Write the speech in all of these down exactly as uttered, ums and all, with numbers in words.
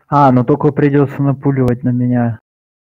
А, ну только придется напуливать на меня.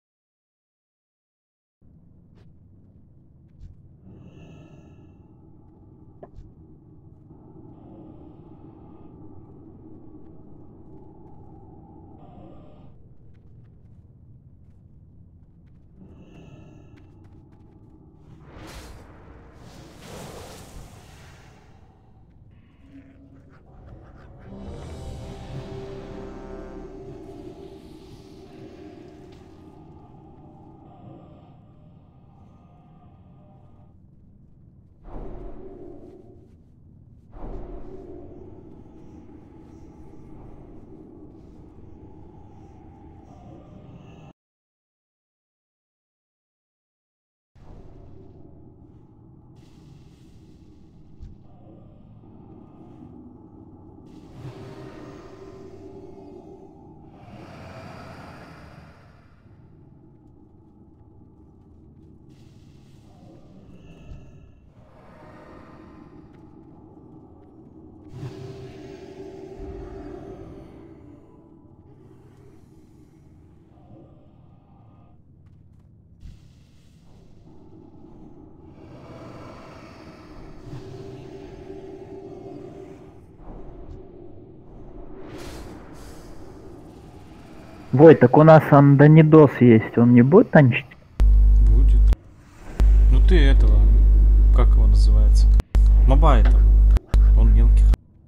Вой, так у нас андонидос есть, он не будет танчить? Будет. Ну ты этого, как его называется? Моба это. Он мелкий.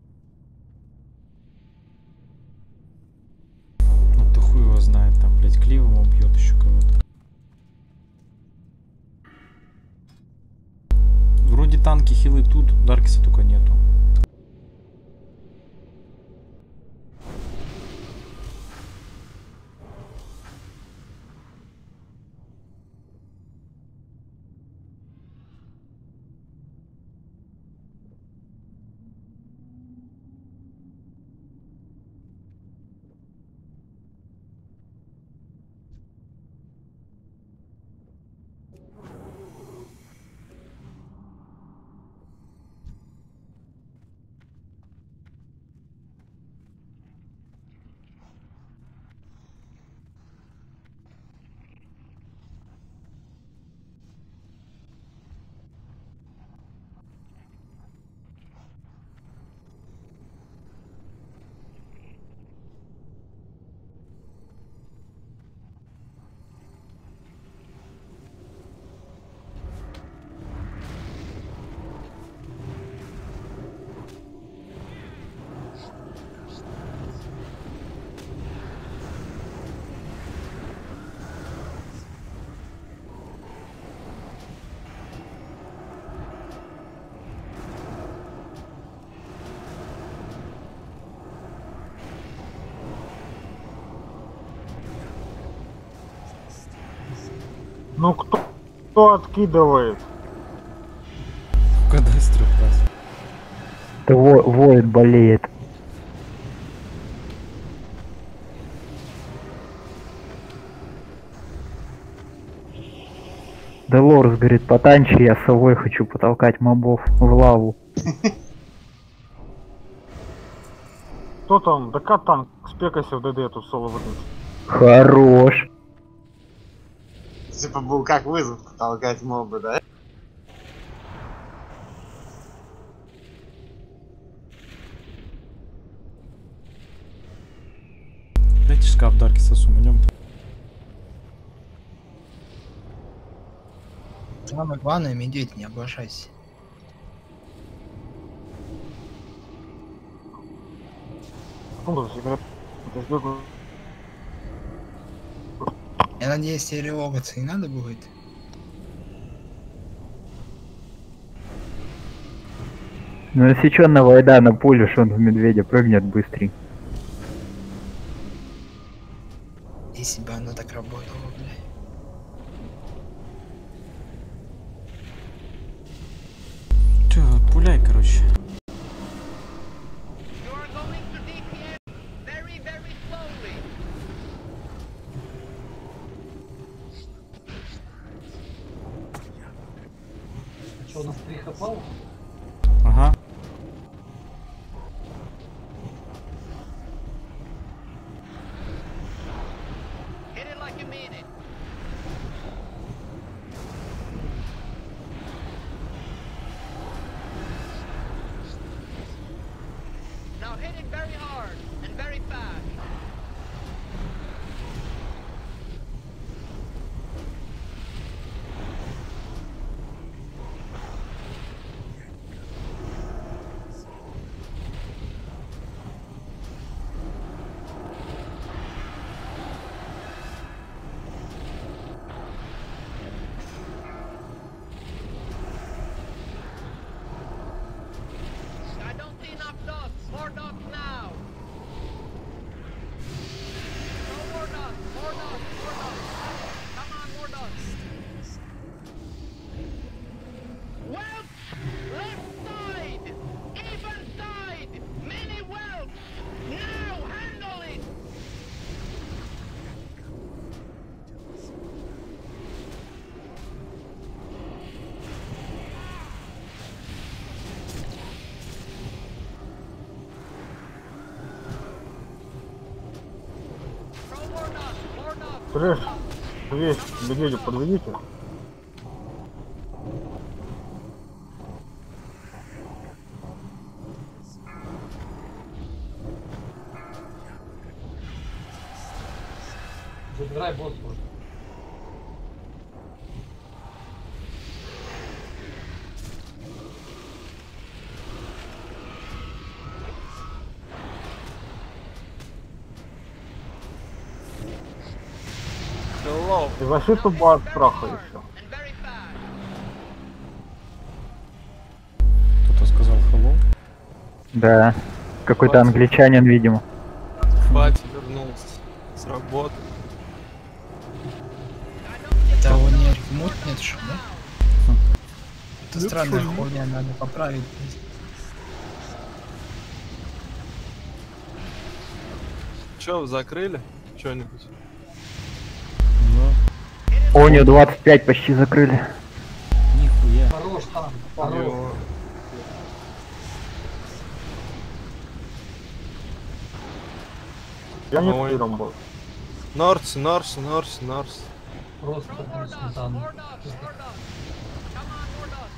Ну ты хуй его знает, там, блять, кливом убьет еще кого-то. Вроде танки, хилы тут, Даркиса только нету. Ну кто, кто откидывает? Кадастр раз. Да во, воет болеет. Делорс говорит, потанчи, я совой хочу потолкать мобов в лаву. Кто там? Да как там спекайся в ДД тут соло выгнать? Хорош. Типа был как вызов толкать мобы, да? Дайте шкаф Даркиса суманем. Самое главное, медведь, не облажайся. Секунду, сигарет. Я сбегаю. Я надеюсь, тебе релогаться не надо будет. Ну если чё, на Вайда напулишь, он в медведя прыгнет быстрей. Если бы оно так работало, бля. Чё, пуляй, короче. Что, у нас три хапала? Ага. mean it. Now hit it very hard and very fast. I don't see enough dots. More dots now. No more dots. More dots. More dots. Come on, more dots. Welch! Left side! Even side! Mini Welch! Now handle it! Throw more dots. More dots. Трэш, весь медведя подведите. Забирай босс уже. И защиту бы от страха еще. And very fast. Кто-то сказал hello. Да. Какой-то англичанин, видимо. Батя вернулся с работы. Это у нее мут нет, что, да? Это странная хуйня, надо поправить. Че, вы закрыли? Что-нибудь? Ну, Оню двадцать пять почти закрыли. нихуя. Хорош там, хорош. Алло. Я не Ой. первым был. Норс, Норс, Норс, Норс. Просто Throw more блин, dots. сметана. More dots. More dots. Come on, more dots.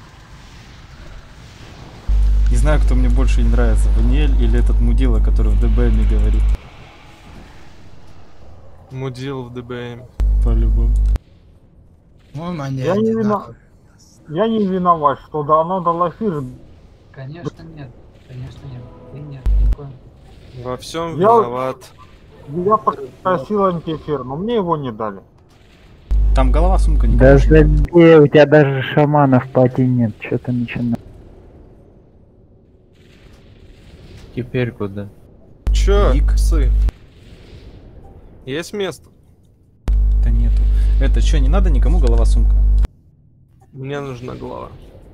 Не знаю, кто мне больше не нравится, Ваниэль или этот мудила, который в ДБМе говорит. Мудил в ДБМ. По-любому. По-моему, они Я не, вина... одинаковые. я не виноват, что да, она дала фир. Конечно нет. Конечно нет. И нет, никакой. Во всем Я- виноват. Я попросил антифир, но мне его не дали. Там голова сумка не Да забей, у тебя даже шамана в пати нет. Что ты начинаешь? Теперь куда? Чё, Ник. псы? Есть место? Да нету. Это что, не надо никому голова сумка? Мне нужна голова.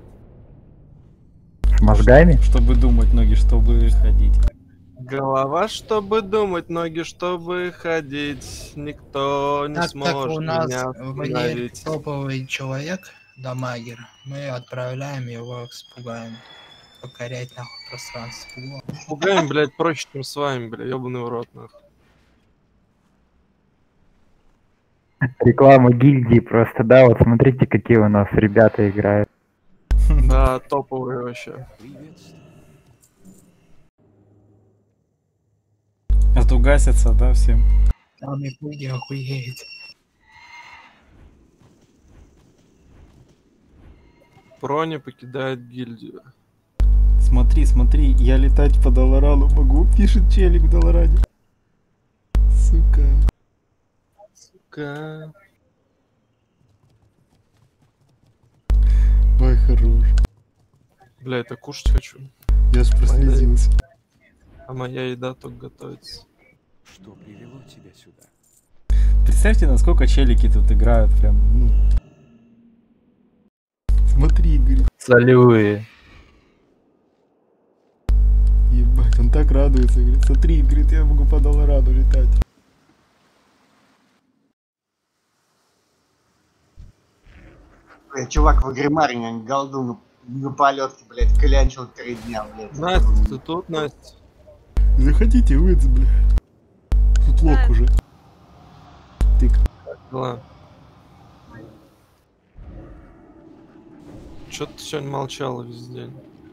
С мозгами? Чтобы думать ноги, чтобы ходить. Голова, чтобы думать, ноги, чтобы ходить. Никто не Так, так сможет у нас меня в Ваниль остановить. топовый человек, дамагер. Мы отправляем его, спугаем. Покорять нахуй пространство. Во. Пугаем, блядь, проще, чем с вами, блядь, ёбаный в рот, нахуй. Реклама гильдии просто, да, вот смотрите, какие у нас ребята играют. Да, топовый вообще. А то гасятся, да, всем. Там и хуйни охуеет. Проня покидает гильдию. Смотри, смотри, я летать по Долорану могу, пишет челик в Долоране. Сука. Сука. Ой, хорош. Бля, это кушать хочу. Я ж прослезился. А моя еда только готовится. Что привело тебя сюда? Представьте, насколько челики тут играют, прям, ну... Смотри, говорит. Солевые. Ебать, он так радуется, говорит, смотри, говорит, я могу по Долорану летать. Блядь, чувак в Агримарине голду на, на полетке, блядь, клянчил три дня, блядь. Настя, ты тут, Настя? Заходите, выйдь, бля. Тут лок уже. Тык. Дела. Чё ты сегодня молчала весь день?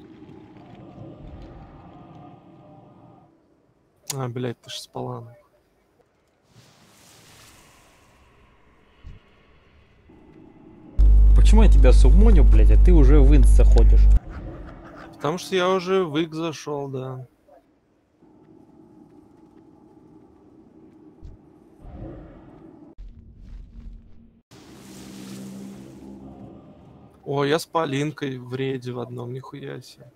А, блядь, ты ж спала. нахуй. Почему я тебя сумоню, блядь, а ты уже в инст заходишь? Потому что я уже в ик зашел, да. О, я с Полинкой в рейде в одном, нихуя себе.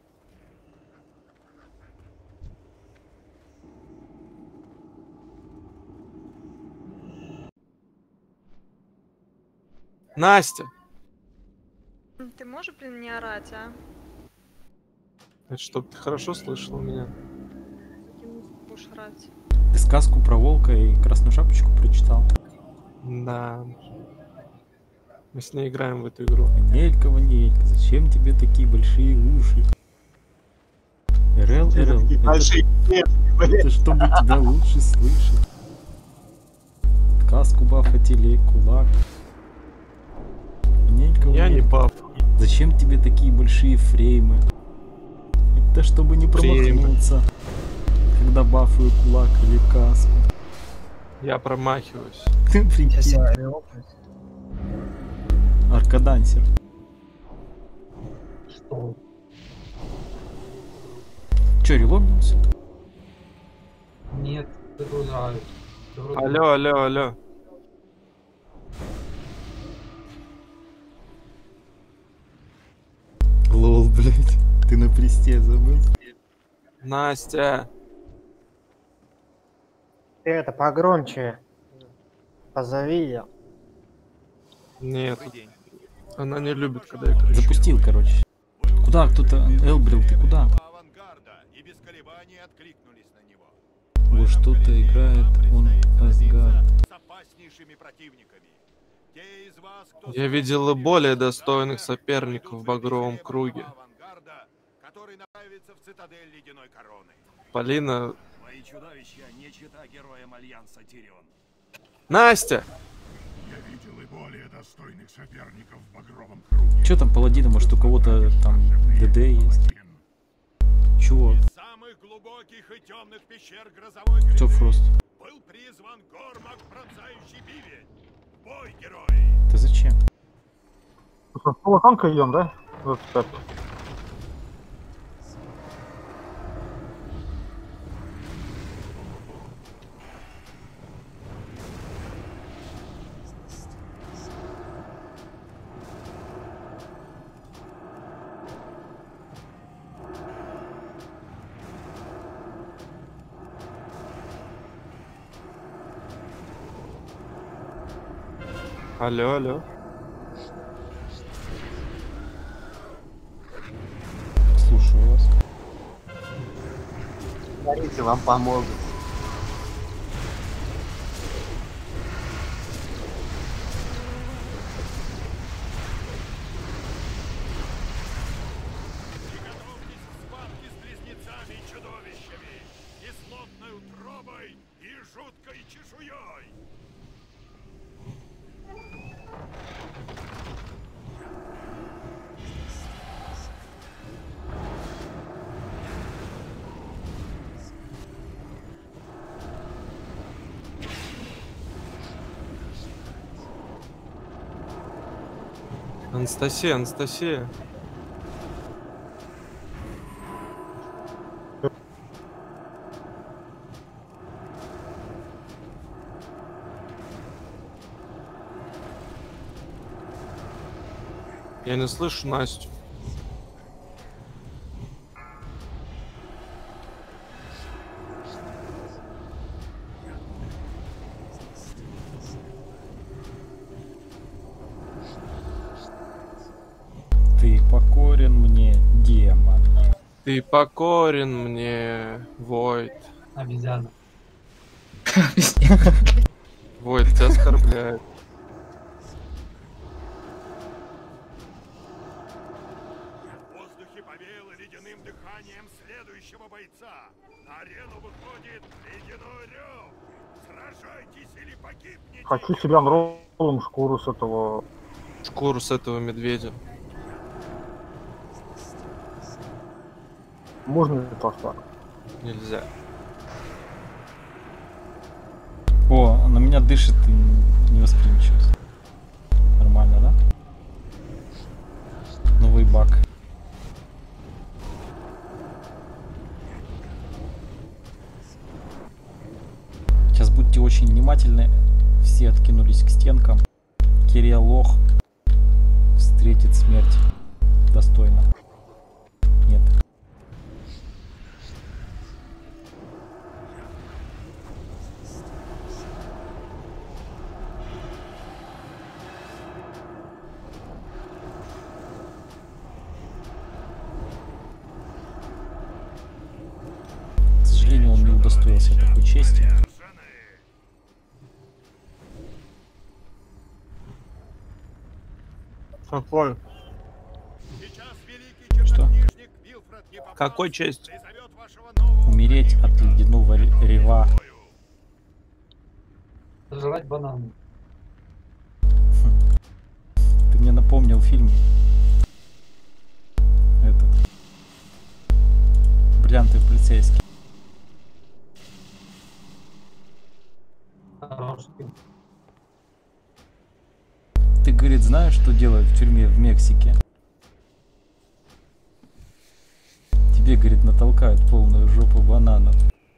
Настя! Ты можешь, блин, не орать, а? Это чтоб ты хорошо слышала меня. Каким музыку будешь орать? Ты сказку про волка и красную шапочку прочитал? Да. Мы с ней играем в эту игру. Ванелька, Ванелька, зачем тебе такие большие уши? РЛ, РЛ, Такие это, большие песни, блядь. это чтобы тебя лучше слышать. Сказку бафатели, кулак. Ванелька, Я не Ванелька, пап. зачем тебе такие большие фреймы? Это чтобы не Фреймы. промахнуться, когда бафую кулак или каску. Я промахиваюсь. Ты Сейчас прикинь. я реопнусь. Аркадансер. Что? Че, релогнулся? Нет, загружают. Ты вроде Алло, алло, алло. Лол, блядь. Ты на престе забыл? Настя! Ты это погромче. Позови ее. Нет. Она не любит, когда я кричу. Запустил, короче. Куда кто-то? Элбрил, ты куда? Во что-то играет он Асгард. Я видела более достойных соперников в багровом круге. Полина... Настя! Че там паладина, может у кого-то там ДД есть? Чего? Кто Фрост? Ты зачем? С полотанкой идем, да? двадцать пять. Алло, алло. Слушаю вас. Говорите, вам помогут. Анастасия, Анастасия. Я не слышу Настю. Ты покорен мне, демон. Ты покорен мне, Войд. обезьяна. Войд тебя оскорбляет. Хочу себе нролом шкуру с этого. Шкуру с этого медведя. Можно ли так? Нельзя. О, на меня дышит и невосприимчивость. Нормально, да? Новый баг. Сейчас будьте очень внимательны. Все откинулись к стенкам. Кириолох встретит смерть достойно. Нет. К сожалению, он не удостоился такой чести. Какой? Что? Какой честь? Умереть от ледяного рева. Жрать банан. Ты мне напомнил фильм этот «Бриллиантовый полицейский». Ты, говорит, знаешь, что делают в тюрьме в Мексике? Тебе, говорит, натолкают полную жопу бананов.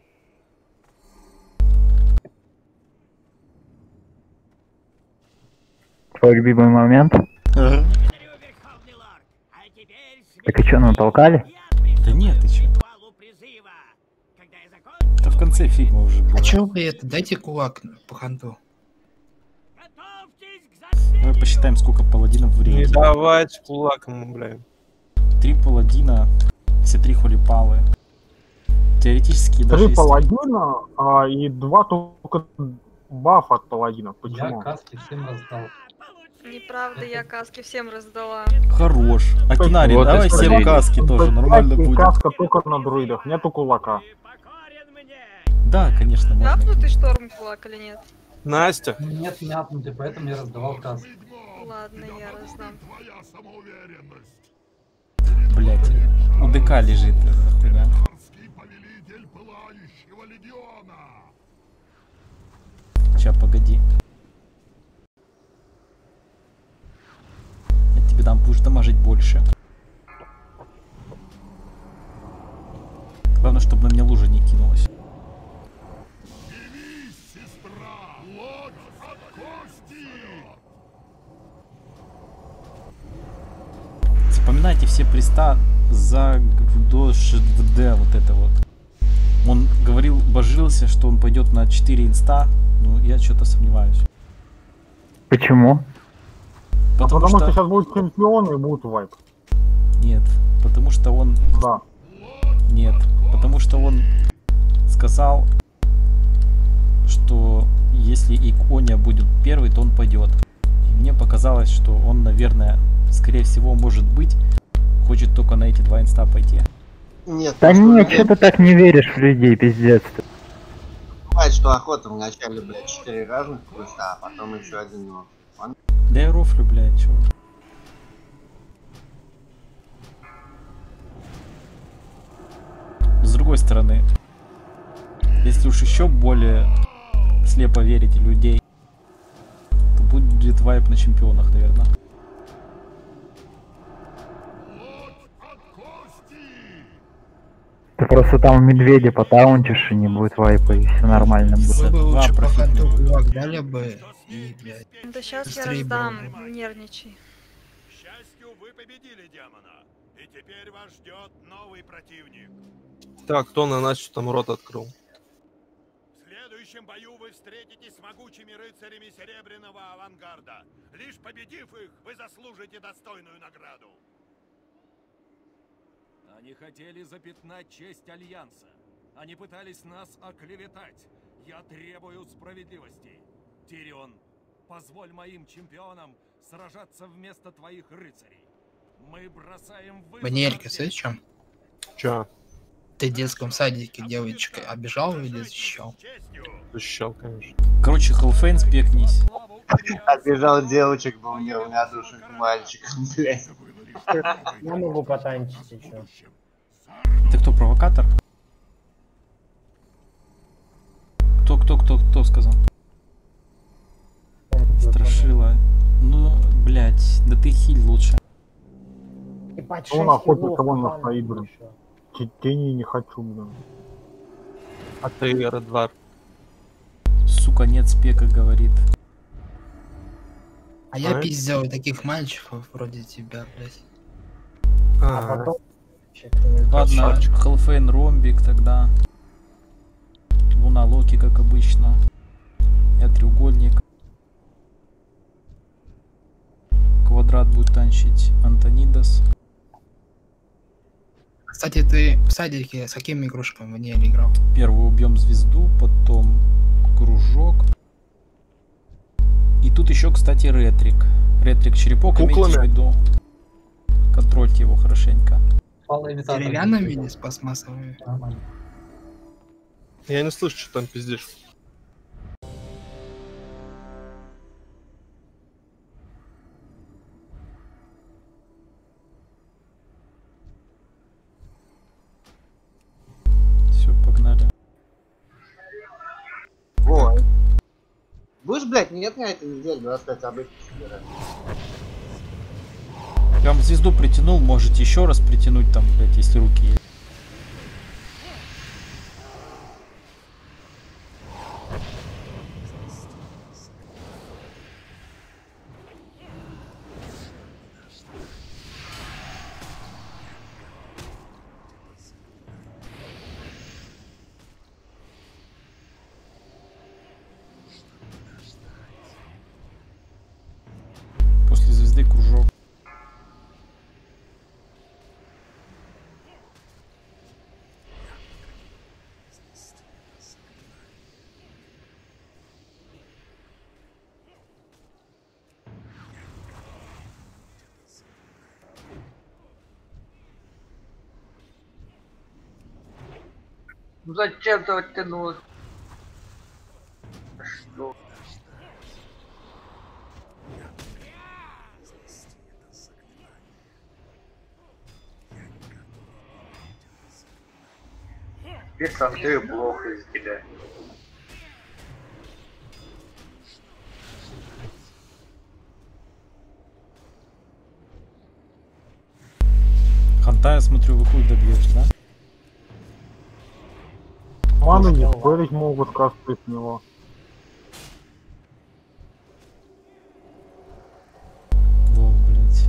Твой любимый момент? Ага. Так и что, натолкали? Да нет, ты чё? Это в конце фильма уже было. А чё вы это? Дайте кулак по ханту. Давай посчитаем, сколько паладинов в Не рейде. давать кулак ему, блядь. Три паладина, все три холипалы. Теоретически даже Три если... паладина а, и два только баф от паладина. Я Почему? каски всем раздал. Неправда, я каски всем раздала. Хорош. Акинари, Вот давай и всем смотри. каски тоже, нормально И будет. каска только на друидах, нету кулака. Да, конечно, можно. Ляпнутый шторм кулак или нет? Настя. Нет, мяпнутый, поэтому я раздавал каски. Ладно, я раздам. Блять, у ДК лежит эта хуйня. Ща, погоди. Я тебе дам, будешь дамажить больше. Главное, чтобы на меня лужа не кинулась. Вспоминайте все приста за до ШД, вот это вот. Он говорил, божился, что он пойдет на четыре инста, но я что-то сомневаюсь. Почему? Потому, Потому что... что... сейчас будут чемпионы и будут вайп. Нет, потому что он... Да. Нет, потому что он сказал, что если Икония будет первый, то он пойдет. И мне показалось, что он, наверное, скорее всего, может быть, хочет только на эти два инста пойти. Нет, Да ну, нет, что что ты так не веришь в людей, пиздец. бывает, что охота вначале, блядь, четыре разных квеста, а потом еще один. Ну, он... Да я рофлю, блядь, чё. С другой стороны, если уж еще более слепо верить в людей, то будет вайп на чемпионах, наверное. Ты просто там медведя потаунтишь и не будет вайпа, и все нормально Вы будет. бы лучше по профита ханту не будет. кулак дали бы и, блядь. Да сейчас я Быстрее раздам, было бы. нервничай. К счастью, вы победили демона. И теперь вас ждет новый противник. Так, кто на нас что там рот открыл? В следующем бою вы встретитесь с могучими рыцарями Серебряного Авангарда. Лишь победив их, вы заслужите достойную награду. Они хотели запятнать честь Альянса. Они пытались нас оклеветать. Я требую справедливости. Тирион, позволь моим чемпионам сражаться вместо твоих рыцарей. Мы бросаем вызов. Банелька, слышишь, чем? Чё? Ты в детском садике девочкой обижал или защищал? Защищал, конечно. Короче, Хелфейн, спекнись. Обижал девочек, был неравнодушен к мальчикам, блядь. Я могу потанчить еще. Ты кто, провокатор? Кто, кто, кто, кто сказал? Страшила. Ну, блядь, да ты хиль лучше. Он охотник, кого на стоит, блин. Тени не хочу, блин. А ты, Редвар? Сука, нет спека, говорит. А я пиздел таких мальчиков вроде тебя, блядь. А потом... Ладно, Хелфейн ромбик тогда. Луна Локи, как обычно. Я треугольник. Квадрат будет танчить Антонидас. Кстати, ты в садике с какими игрушками в ней играл? Первый убьем звезду, потом кружок. И тут еще, кстати, ретрик. Ретрик черепок, имейте в виду. Контрольте его хорошенько. С деревянными или с пластмассовыми? Я не слышу, что там пиздишь. Все, погнали. Вот. Будешь, блядь, нет на этой неделе двадцать пять обычных собирать? Я вам звезду притянул, можете еще раз притянуть там, блядь, если руки есть. После звезды кружок. Ну зачем ты оттянул? Что? Теперь сам ты плохо из тебя. Ханта, я смотрю, вы хуй добьете, да? Ману не спорить могут, касты с него. Во, блядь.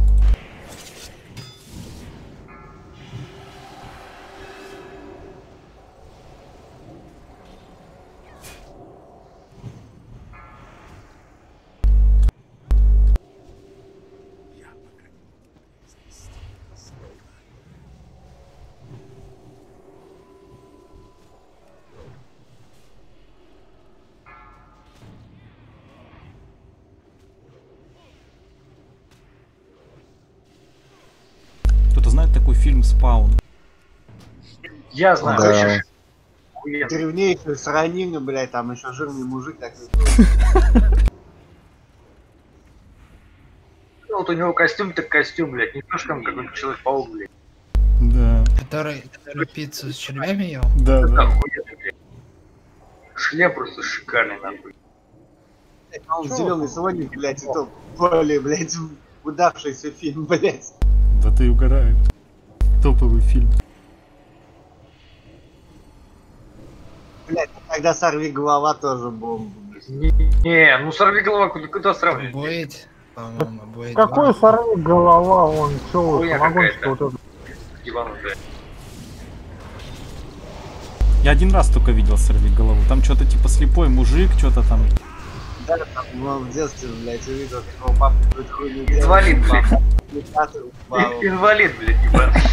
Кто-то знает такой фильм «Спаун»? Я знаю, Да. хочешь? Древнейшую сранину, блядь, там еще жирный мужик такой. Ну, вот у него костюм так костюм, блядь, не то, что там какой-то Человек-паук, блядь. Да. Который, который пиццу с червями ел? Да, Это да. охуенно, блядь. Шлем просто шикарный, нахуй. Он зеленый слоник, блядь, это более, блядь, удавшийся фильм, блядь. Да ты угораю. Топовый фильм. Блядь, тогда сорви голова тоже бомба. Не, не, ну сорви голова, куда, куда сравнивать? Будет, по-моему, будет. Какой сорви голова, он чё, Хуйня самогонщик какая-то. вот этот. Ебанутая. Я один раз только видел «Сорви голову». Там что-то типа слепой мужик, что-то там. Да, там, ну, в детстве, блядь, увидел, как его папа какую-то хуйню делал. Инвалид, блядь. Имитатор упал. Инвалид, блядь, ебаный.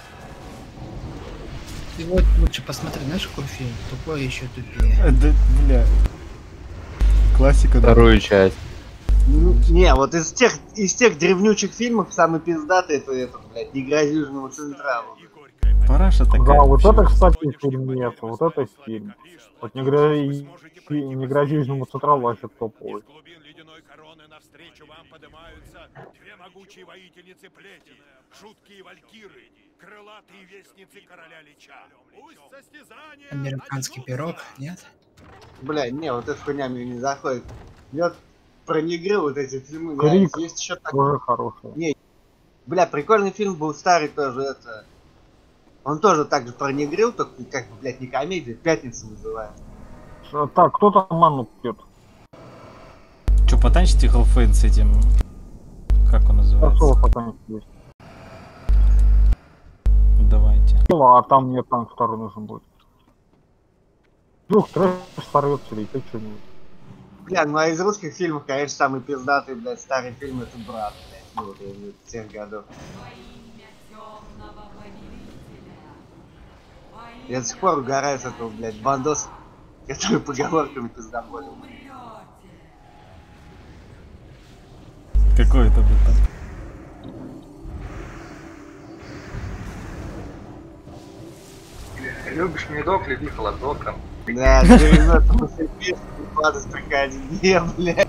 Ты вот лучше посмотри, знаешь, какой фильм? Тупой еще тупее. Э, Да, бля. Классика. да. Вторую часть. Ну, не, вот из тех, из тех древнючих фильмов самый пиздатый это этот, блядь, не грози Южному Централу. Параша такая. Да, вот вообще. это, кстати, фильмец, вот это фильм. Вот не грози, не грози Южному Централу вообще топовый. Навстречу вам поднимаются две могучие воительницы плети, жуткие валькиры, крылатые вестницы короля Лича. Пусть состязание... Американский пирог, нет? Бля, не, вот эта хуйня мне не заходит. Я про негры вот эти фильмы Крик нравятся. Есть еще так... тоже хороший. Не, бля, прикольный фильм был старый тоже, это... Он тоже так же про негрил, только как бы, блядь, не комедия, Пятница называется. Так, кто там манну пьет? Че, потанчите Half-Fade с этим? Как он называется? Хорошо, потанчить есть. Давайте. А там мне танк второй нужен будет. Вдруг трэш сорвется или ты что-нибудь. Бля, ну а из русских фильмов, конечно, самый пиздатый, блядь, старый фильм это «Брат», блядь, ну вот из тех годов. Я до сих пор угораю с этого, блядь, бандоса, который поговорками пиздоболил. Какой это был там? Любишь медок, люби холодок. Да, девяносто восемь песен, двадцать приходи, блядь.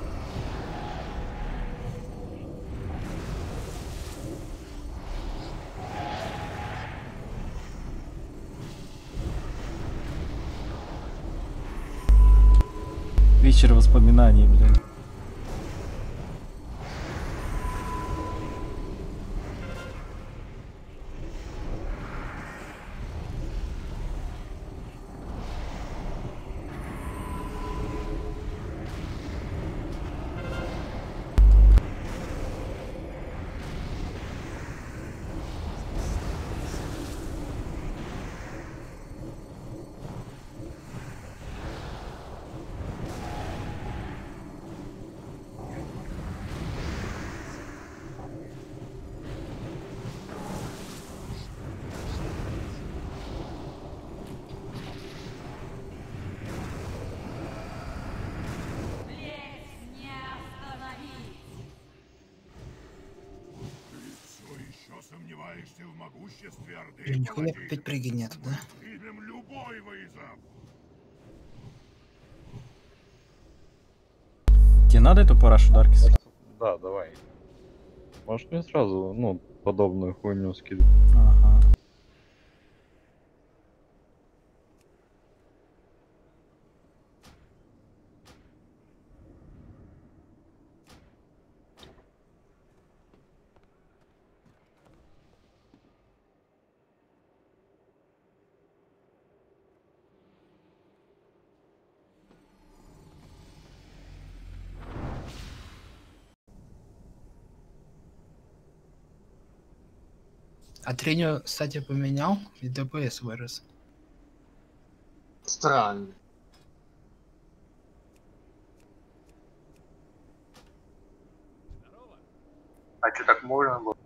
Вечер воспоминаний, блядь. Сомневаешься в могуществе Орды? Блин, нихуя опять прыгай нету, да? Примем любой вызов. Тебе надо эту парашу, Даркис? Да, давай. Можешь мне сразу, ну, подобную хуйню скидывать? Ага. А тренер, кстати, поменял, и ДПС вырос. Странно. А что, так можно было?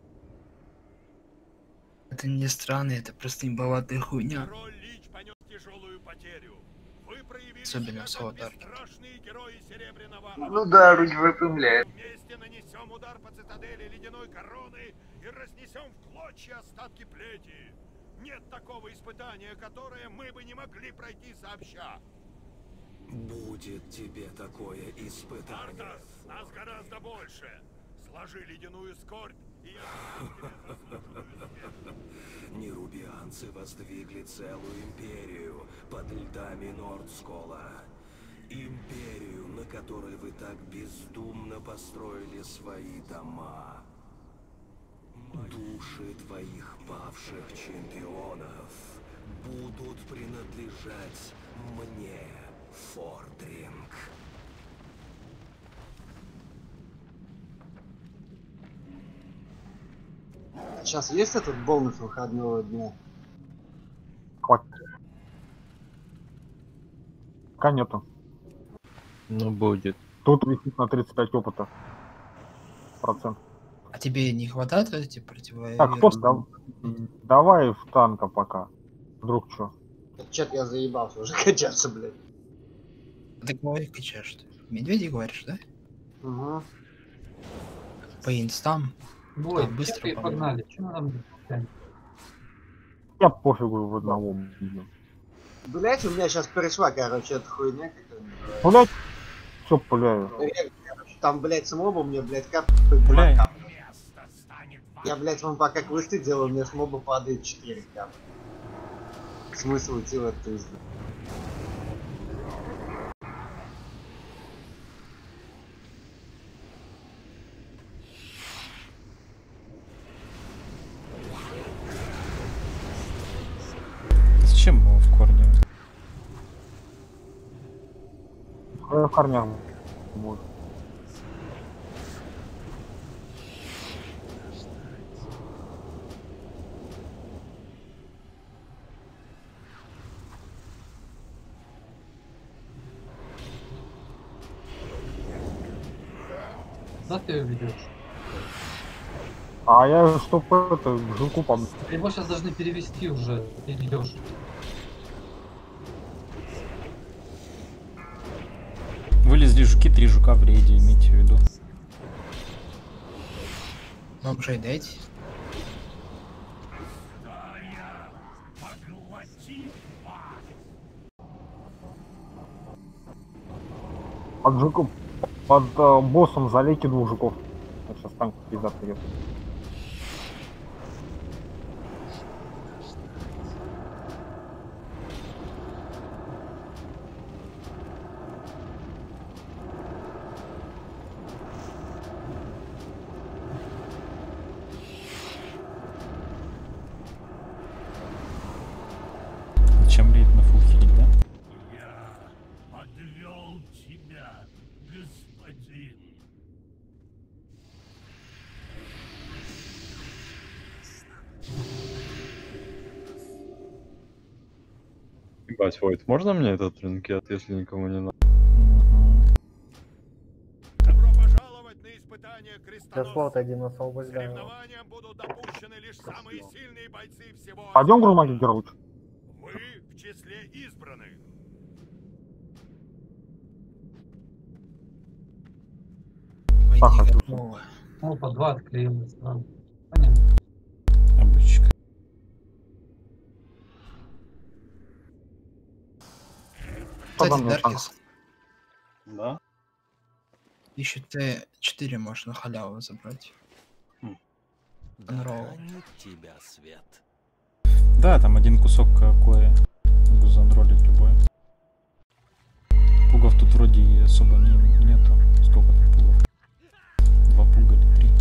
Это не странно, это просто имбоватая хуйня. Король Лич понес тяжелую потерю. Вы проявили Особенно себя в как Солодарке. бесстрашные герои Серебряного. Ну да, руки выпрямляет. Вместе нанесем удар по цитадели ледяной короны и разнесем в клочья остатки плети. Нет такого испытания, которое мы бы не могли пройти сообща. Будет тебе такое испытание. Артас, нас гораздо больше. Сложи ледяную скорбь, и я... Нерубианцы воздвигли целую империю под льдами Нордскола. Империю, на которой вы так бездумно построили свои дома. Души твоих павших чемпионов будут принадлежать мне, Фордринг. Сейчас есть этот бонус выходного дня? Хватит. Пока нету. Ну, будет. Тут висит на тридцать пять опыта. Процент. А тебе не хватает эти противовирусные? Так, кто да, давай в танка пока. Вдруг что? Чё-то я заебался уже качаться, блядь. Ты кого качаешь? Медведи говоришь, да? Угу. По инстам. Бой, Там быстро, быстро по-моему. погнали. Что нам там? Я пофигу в одного. Блин. Блять, у меня сейчас пришла, короче, эта хуйня какая-то. Блять, все пуляю. Там, блять, с мобом мне, блять, капает два капа. Я, блять, вам пока квесты делаю, у меня с моба падает четыре капа. Смысл идти в эту изду. Зачем его в корне? В корнях будет. Куда ты ее ведешь? А я чтоб это, к жуку пом... Его сейчас должны перевести уже, ты ведешь. Вылезли жуки, три жука в рейде, имейте в виду. Ну, уже дайте. Под жуком, под э, боссом залейте двух жуков. Сейчас танк пиздат придет. Зачем лезть на фулхиль, да? Я подвел тебя, господин. Ебать, Войт, можно мне этот тринкет, если никому не надо? Добро пожаловать на испытание Да крестоносцев. слот один освобождаем. Соревнованиям будут допущены лишь самые сильные бойцы всего. Пойдем, Грузмаки Герович. Вы в числе избранных. Саха, Ну, ну, по два отклеилось. Да. Понятно. Обычка. Кстати, Даркис, Да? еще Т четыре можно на халяву забрать. Unroll. тебя, Свет. Да, там один кусок кое могу занролить любой. Пугов тут вроде и особо не, нету. Сколько там пугов? Два пуга или три?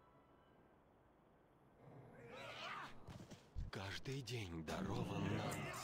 Каждый день дарован нам